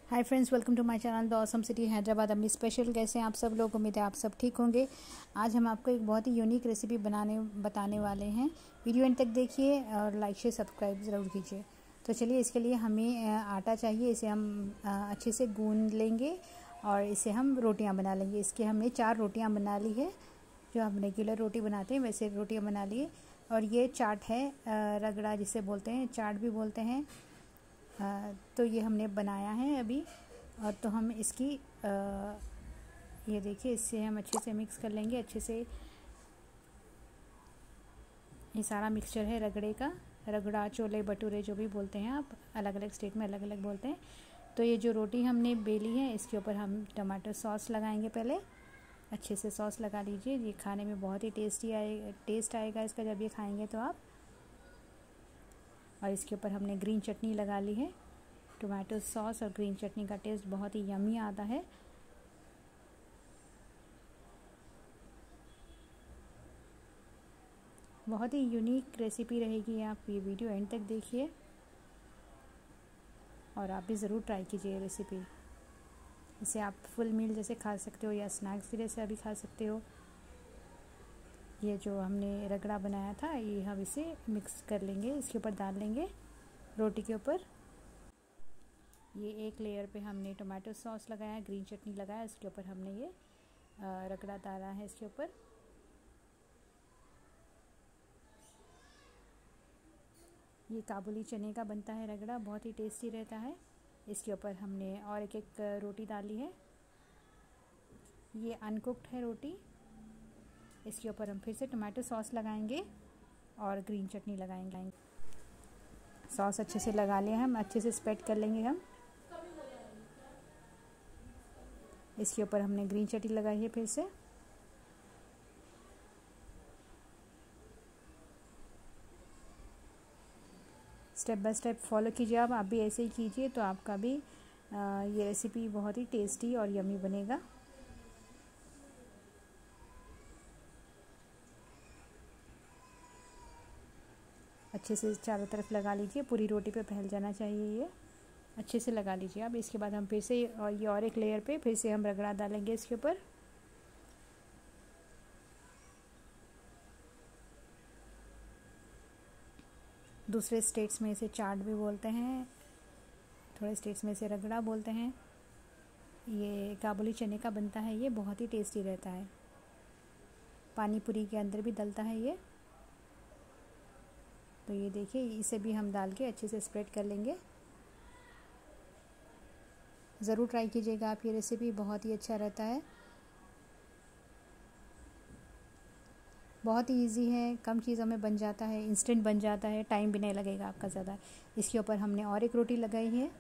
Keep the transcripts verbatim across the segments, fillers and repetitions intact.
Hi friends, welcome to my channel the awesome city Hyderabad. Ammi special. कैसे हैं आप सब लोग? उम्मीद है आप सब ठीक होंगे। आज हम आपको एक बहुत ही यूनिक रेसिपी बनाने बताने वाले हैं। वीडियो एंड तक देखिए और लाइक शेयर सब्सक्राइब ज़रूर कीजिए। तो चलिए, इसके लिए हमें आटा चाहिए। इसे हम अच्छे से गूंद लेंगे और इसे हम रोटियाँ बना लेंगे। इसके हमने चार रोटियाँ बना ली है, जो हम रेगुलर रोटी बनाते हैं वैसे रोटियाँ बना लिए। और ये चाट है, रगड़ा जिसे बोलते हैं, चाट भी बोलते हैं। आ, तो ये हमने बनाया है अभी। और तो हम इसकी आ, ये देखिए, इससे हम अच्छे से मिक्स कर लेंगे। अच्छे से ये सारा मिक्सचर है रगड़े का, रगड़ा, छोले भटूरे जो भी बोलते हैं आप, अलग अलग स्टेट में अलग अलग बोलते हैं। तो ये जो रोटी हमने बेली है, इसके ऊपर हम टमाटर सॉस लगाएंगे। पहले अच्छे से सॉस लगा लीजिए। ये खाने में बहुत ही टेस्टी आए टेस्ट आएगा इसका जब ये खाएंगे तो आप। और इसके ऊपर हमने ग्रीन चटनी लगा ली है। टोमेटो सॉस और ग्रीन चटनी का टेस्ट बहुत ही यमी आता है। बहुत ही यूनिक रेसिपी रहेगी। आप ये वीडियो एंड तक देखिए और आप भी ज़रूर ट्राई कीजिए ये रेसिपी। इसे आप फुल मील जैसे खा सकते हो या स्नैक्स की जैसे अभी खा सकते हो। ये जो हमने रगड़ा बनाया था, ये हम इसे मिक्स कर लेंगे, इसके ऊपर डाल लेंगे रोटी के ऊपर। ये एक लेयर पे हमने टोमेटो सॉस लगाया, ग्रीन चटनी लगाया, इसके ऊपर हमने ये रगड़ा डाला है इसके ऊपर। ये काबुली चने का बनता है रगड़ा, बहुत ही टेस्टी रहता है। इसके ऊपर हमने और एक एक रोटी डाली है। ये अनकुक्ड है रोटी। इसके ऊपर हम फिर से टोमेटो सॉस लगाएंगे और ग्रीन चटनी लगाएंगे। सॉस अच्छे से लगा लिया, हम अच्छे से स्प्रेड कर लेंगे हम। इसके ऊपर हमने ग्रीन चटनी लगाई है फिर से। स्टेप बाय स्टेप फॉलो कीजिए आप आप भी ऐसे ही कीजिए, तो आपका भी आ, ये रेसिपी बहुत ही टेस्टी और यमी बनेगा। अच्छे से चारों तरफ लगा लीजिए, पूरी रोटी पे फैल जाना चाहिए। ये अच्छे से लगा लीजिए आप। इसके बाद हम फिर से और ये और एक लेयर पे फिर से हम रगड़ा डालेंगे इसके ऊपर। दूसरे स्टेट्स में इसे चाट भी बोलते हैं, थोड़े स्टेट्स में इसे रगड़ा बोलते हैं। ये काबुली चने का बनता है, ये बहुत ही टेस्टी रहता है। पानी पूरी के अंदर भी डलता है ये। तो ये देखिए, इसे भी हम डाल के अच्छे से स्प्रेड कर लेंगे। ज़रूर ट्राई कीजिएगा आप, ये रेसिपी बहुत ही अच्छा रहता है। बहुत ही इजी है, कम चीज़ों में बन जाता है, इंस्टेंट बन जाता है, टाइम भी नहीं लगेगा आपका ज़्यादा। इसके ऊपर हमने और एक रोटी लगाई है।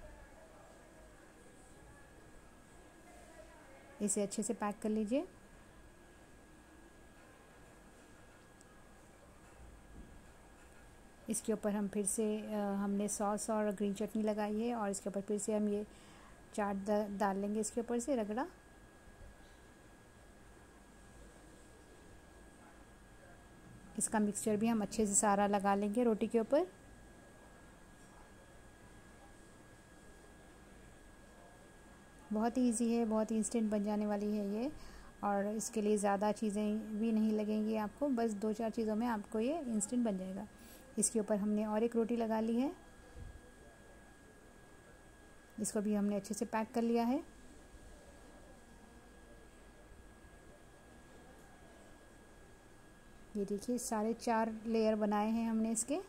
इसे अच्छे से पैक कर लीजिए। इसके ऊपर हम फिर से हमने सॉस और ग्रीन चटनी लगाई है और इसके ऊपर फिर से हम ये चाट डाल लेंगे इसके ऊपर से रगड़ा। इसका मिक्सचर भी हम अच्छे से सारा लगा लेंगे रोटी के ऊपर। बहुत ही इजी है, बहुत ही इंस्टेंट बन जाने वाली है ये। और इसके लिए ज़्यादा चीज़ें भी नहीं लगेंगी आपको, बस दो चार चीज़ों में आपको ये इंस्टेंट बन जाएगा। इसके ऊपर हमने और एक रोटी लगा ली है। इसको भी हमने अच्छे से पैक कर लिया है। ये देखिए, सारे चार लेयर बनाए हैं हमने इसके,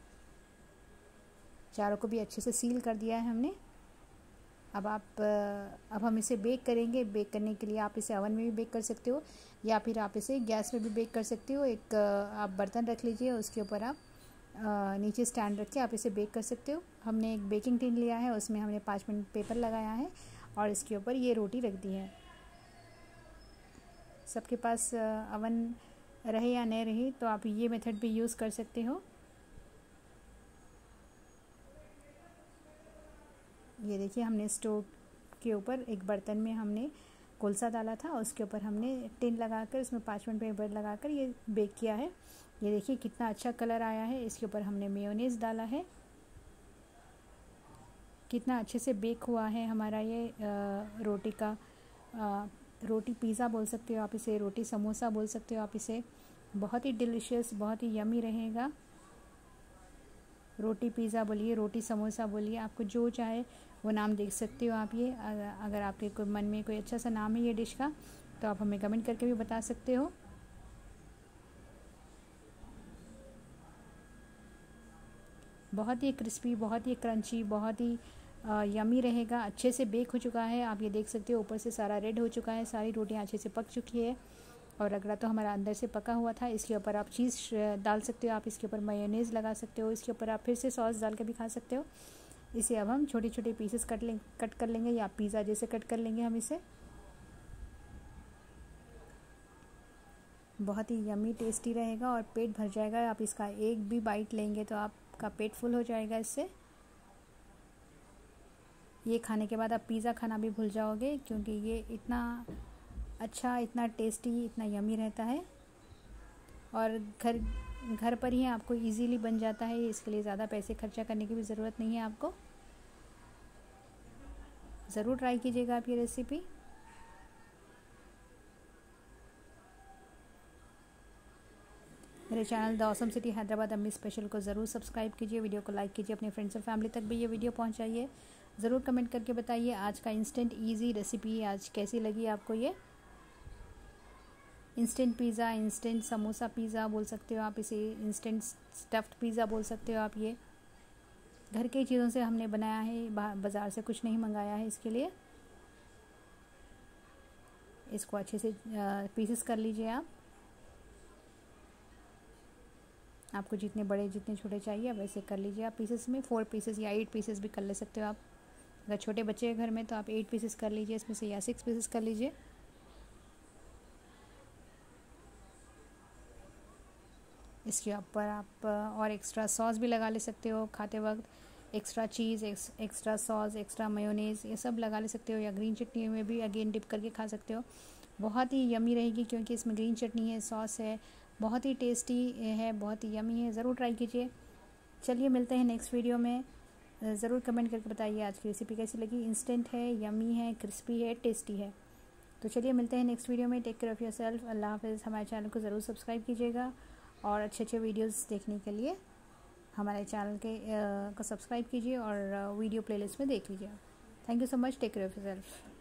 चारों को भी अच्छे से सील कर दिया है हमने। अब आप अब हम इसे बेक करेंगे। बेक करने के लिए आप इसे ओवन में भी बेक कर सकते हो या फिर आप इसे गैस में भी बेक कर सकते हो। एक आप बर्तन रख लीजिए, उसके ऊपर आप नीचे स्टैंड रख के आप इसे बेक कर सकते हो। हमने एक बेकिंग टिन लिया है, उसमें हमने पाँच मिनट पेपर लगाया है और इसके ऊपर ये रोटी रख दी है। सबके पास अवन रहे या नहीं रहे तो आप ये मेथड भी यूज़ कर सकते हो। ये देखिए, हमने स्टोव के ऊपर एक बर्तन में हमने कोलसा डाला था, उसके ऊपर हमने टिन लगाकर उसमें पाँच मिनट पेपर लगाकर ये बेक किया है। ये देखिए कितना अच्छा कलर आया है। इसके ऊपर हमने मेयोनीज डाला है। कितना अच्छे से बेक हुआ है हमारा ये आ, रोटी का आ, रोटी पिज़्ज़ा बोल सकते हो आप इसे, रोटी समोसा बोल सकते हो आप इसे। बहुत ही डिलीशियस, बहुत ही यमी रहेगा। रोटी पिज़्ज़ा बोलिए, रोटी समोसा बोलिए, आपको जो चाहे वो नाम देख सकते हो आप ये। अगर आपके कोई मन में कोई अच्छा सा नाम है ये डिश का तो आप हमें कमेंट करके भी बता सकते हो। बहुत ही क्रिस्पी, बहुत ही क्रंची, बहुत ही यमी रहेगा। अच्छे से बेक हो चुका है, आप ये देख सकते हो। ऊपर से सारा रेड हो चुका है, सारी रोटियां अच्छे से पक चुकी है और रगड़ा तो हमारा अंदर से पका हुआ था। इसके ऊपर आप चीज़ डाल सकते हो, आप इसके ऊपर मेयोनेज़ लगा सकते हो, इसके ऊपर आप फिर से सॉस डाल के भी खा सकते हो। इसे अब हम छोटे छोटे पीसेस कट लें कट कर लेंगे या पिज़्ज़ा जैसे कट कर लेंगे हम इसे। बहुत ही यमी टेस्टी रहेगा और पेट भर जाएगा। आप इसका एक भी बाइट लेंगे तो आपका पेट फुल हो जाएगा इससे। ये खाने के बाद आप पिज़्ज़ा खाना भी भूल जाओगे, क्योंकि ये इतना अच्छा, इतना टेस्टी, इतना यमी रहता है और घर घर पर ही आपको इजीली बन जाता है। इसके लिए ज़्यादा पैसे खर्चा करने की भी ज़रूरत नहीं है आपको। ज़रूर ट्राई कीजिएगा आप ये रेसिपी। मेरे channel the awesome city Hyderabad Ammi special को ज़रूर सब्सक्राइब कीजिए, वीडियो को लाइक कीजिए, अपने फ्रेंड्स और फैमिली तक भी ये वीडियो पहुंचाइए। ज़रूर कमेंट करके बताइए आज का इंस्टेंट इजी रेसिपी आज कैसी लगी आपको। ये instant pizza, instant samosa pizza बोल सकते हो आप इसे, इंस्टेंट स्टफ्ड पिज़्ज़ा बोल सकते हो आप। ये घर की चीज़ों से हमने बनाया है, बाज़ार से कुछ नहीं मंगाया है। इसके लिए इसको अच्छे से पीसेस कर लीजिए आप। आपको जितने बड़े जितने छोटे चाहिए वैसे कर लीजिए आप पीसेस में। फोर पीसेस या एट पीसेस भी कर ले सकते हो आप। अगर छोटे बच्चे हैं घर में तो आप एट पीसेस कर लीजिए इसमें से, या सिक्स पीसेस कर लीजिए। इसके ऊपर आप और एक्स्ट्रा सॉस भी लगा ले सकते हो खाते वक्त। Extra cheese, extra sauce, extra mayonnaise, ये सब लगा ले सकते हो। या ग्रीन चटनी में भी अगेन डिप करके खा सकते हो। बहुत ही यमी रहेगी क्योंकि इसमें ग्रीन चटनी है, सॉस है, बहुत ही टेस्टी है, बहुत ही यमी है। ज़रूर ट्राई कीजिए। चलिए मिलते हैं नेक्स्ट वीडियो में। ज़रूर कमेंट करके बताइए आज की रेसिपी कैसी लगी। इंस्टेंट है, यमी है, क्रिस्पी है, टेस्टी है। तो चलिए मिलते हैं नेक्स्ट वीडियो में। Take care of yourself. अल्लाह हाफ़िज़। हमारे चैनल को ज़रूर सब्सक्राइब कीजिएगा और अच्छे अच्छे वीडियोस देखने के लिए हमारे चैनल के आ, को सब्सक्राइब कीजिए और वीडियो प्लेलिस्ट में देख लीजिए। Thank you so much. Take care of your self.